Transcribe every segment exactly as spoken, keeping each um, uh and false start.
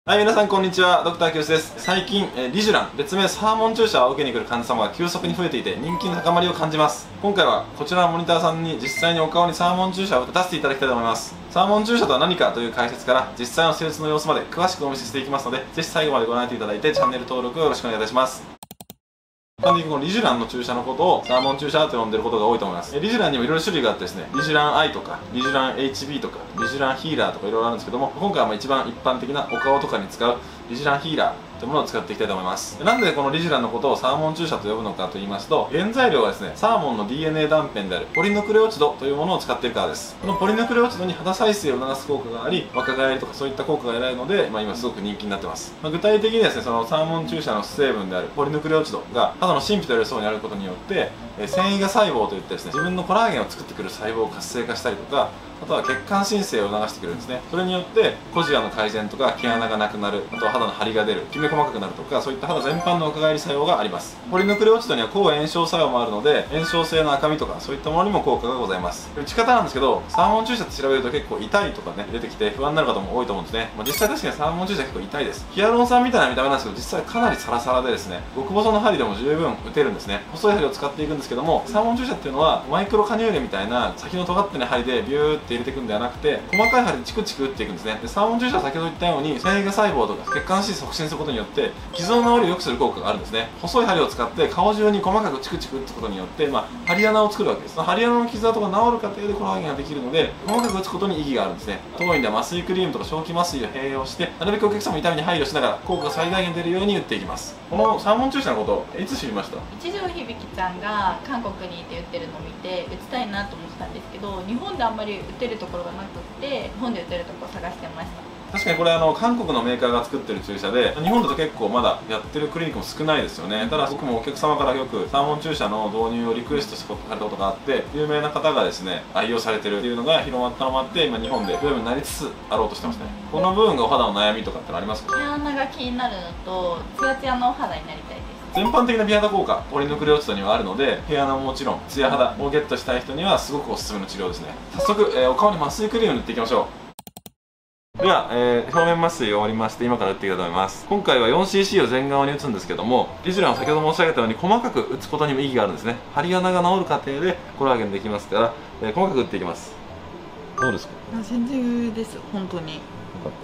はい、皆さんこんにちは。ドクターきよしです。最近、えーリジュラン、別名サーモン注射を受けに来る患者様が急速に増えていて人気の高まりを感じます。今回はこちらのモニターさんに実際にお顔にサーモン注射を打たせていただきたいと思います。サーモン注射とは何かという解説から実際の施術の様子まで詳しくお見せしていきますので、ぜひ最後までご覧いただいてチャンネル登録をよろしくお願いいたします。一般的にこのリジュランの注射のことをサーモン注射と呼んでることが多いと思います。リジュランにもいろいろ種類があってですね、リジュラン I とかリジュラン エイチビー とかリジュランヒーラーとかいろいろあるんですけども、今回はまあ一番一般的なお顔とかに使うリジュランヒーラーというものを使っていきたいと思います。なんでこのリジュランのことをサーモン注射と呼ぶのかと言いますと、原材料はですね、サーモンの ディーエヌエー 断片であるポリヌクレオチドというものを使っているからです。このポリヌクレオチドに肌再生を促す効果があり、若返りとかそういった効果が得られるので、まあ、今すごく人気になってます。まあ、具体的にですね、そのサーモン注射の成分であるポリヌクレオチドが肌の真皮と寄り添うにあることによって、えー、繊維芽細胞といってですね、自分のコラーゲンを作ってくる細胞を活性化したりとか、あとは血管新生を促してくれるんですね。それによってコジアの改善とか毛穴がなくなる、あとは肌の張りが出る、きめ細かくなるとか、そういった肌全般の若返り作用があります。ポリヌクレオチドには抗炎症作用もあるので、炎症性の赤みとかそういったものにも効果がございます。打ち方なんですけど、サーモン注射って調べると結構痛いとかね出てきて不安になる方も多いと思うんですね。まあ、実際確かにサーモン注射結構痛いです。ヒアルロン酸みたいな見た目なんですけど、実際かなりサラサラでですね、極細の針でも十分打てるんですね。細い針を使っていくんですけども、サーモン注射っていうのはマイクロ加入弦みたいな先の尖ってない針でビューって入れていくんではなくて、細かい針でチクチク打っていくんですね。でサーモン注射は先ほど言ったように繊維芽細胞とか血管支促進することによって傷の治りを良くする効果があるんですね。細い針を使って顔中に細かくチクチク打つことによって、まあ、針穴を作るわけです。その針穴の傷跡が治る過程でコラーゲンができるので、細かく打つことに意義があるんですね。当院では麻酔クリームとか小気麻酔を併用して、なるべくお客様の痛みに配慮しながら効果が最大限出るように打っていきます。このサーモン注射のこといつ知りました？ 一条響ちゃんが韓国にいて打ってるのを見て打ちたいなと思ってたんですけど、日本であんまり打てるところがなくって日本で打てるところを探してました。 確かにこれあの韓国のメーカーが作ってる注射で、日本だと結構まだやってるクリニックも少ないですよね。ただ僕もお客様からよくサーモン注射の導入をリクエストされたことがあって、有名な方がですね愛用されてるっていうのが広まったのもあって、今日本でブームになりつつあろうとしてますね。この部分がお肌の悩みとかってのありますか？ 毛穴が気になるのとツヤツヤのお肌になりたいです。 全般的な美肌効果、ポリヌクレオチドにはあるので、毛穴ももちろんツヤ肌をゲットしたい人にはすごくおすすめの治療ですね。早速、えー、お顔に麻酔クリーム塗っていきましょう。では、えー、表面麻酔終わりまして、今から打っていきたいと思います。今回は よんシーシー を全側に打つんですけども、リジュランを先ほど申し上げたように細かく打つことにも意義があるんですね。針穴が治る過程でコラーゲンできますから、えー、細かく打っていきます。どうですか？ あ、全然です、本当に。 よかった。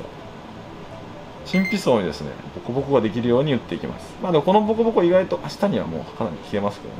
真皮層にですね、ボコボコができるように打っていきます。まあでもこのボコボコ意外と明日にはもうかなり消えますけどね。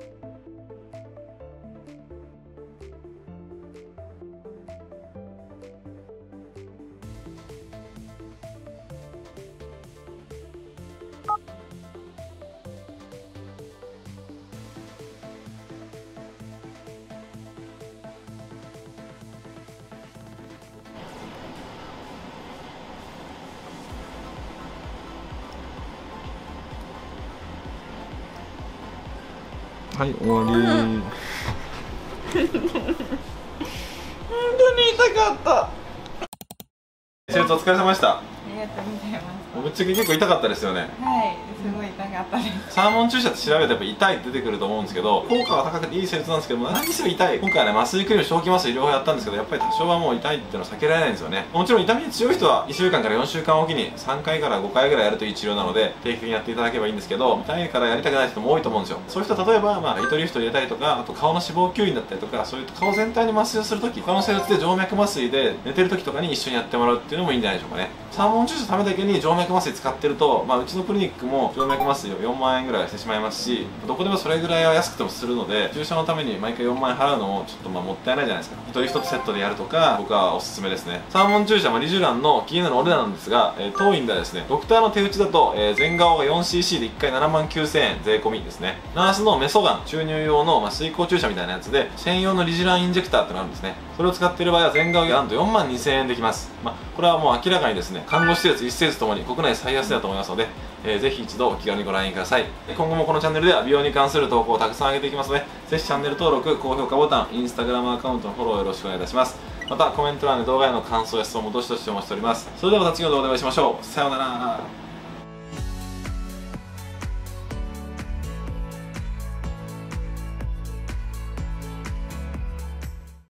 はい、終わり。本当に痛かった。手術お疲れ様でした。 ありがとうございます。 ぶっちゃけ結構痛かったですよね。 はい、すごい痛かったです。 サーモン注射って調べるとやっぱ痛いって出てくると思うんですけど、効果が高くていい施術なんですけども、何にせよ痛い。今回はね、麻酔クリーム、小気麻酔両方やったんですけど、やっぱり多少はもう痛いっていうのは避けられないんですよね。もちろん痛みに強い人はいっしゅうかんからよんしゅうかんおきにさんかいからごかいぐらいやるといい治療なので、定期的にやっていただければいいんですけど、痛いからやりたくない人も多いと思うんですよ。そういう人は例えば、まあ、糸リフト入れたりとか、あと顔の脂肪吸引だったりとか、そういう顔全体に麻酔をするとき、他の施術で静脈麻酔で寝てるときとかに一緒にやってもらうっていうのもいいんじゃないでしょうかね。サーモン注射のためだけに静脈麻酔使ってると、まあ、うちのクリニックも静脈麻酔をよんまんえんぐらいしてしまいますし、どこでもそれぐらいは安くてもするので、注射のために毎回よんまんえん払うのもちょっとまあもったいないじゃないですか。糸リフトとセットでやるとか、僕はおすすめですね。サーモン注射、まあ、リジュランの気になるお値段なんですが、えー、当院ではですね、ドクターの手打ちだと、えー、全顔が よんシーシー でいっかいななまんきゅうせんえん税込みですね。ナースのメソガン注入用の、まあ、水光注射みたいなやつで専用のリジュランインジェクターってのがあるんですね。それを使っている場合は全顔がなんとよんまんにせんえんできます。まあ、これはもう明らかにですね、看護施設いち施設ともに国内最安だと思いますので、えー、ぜひ一度お気軽にご覧ください。今後もこのチャンネルでは美容に関する投稿をたくさん上げていきますので、ぜひチャンネル登録、高評価ボタン、インスタグラムアカウントのフォローよろしくお願いいたします。またコメント欄で動画への感想や質問もどしどしお待ちしております。それではまた次の動画でお会いしましょう。さようなら。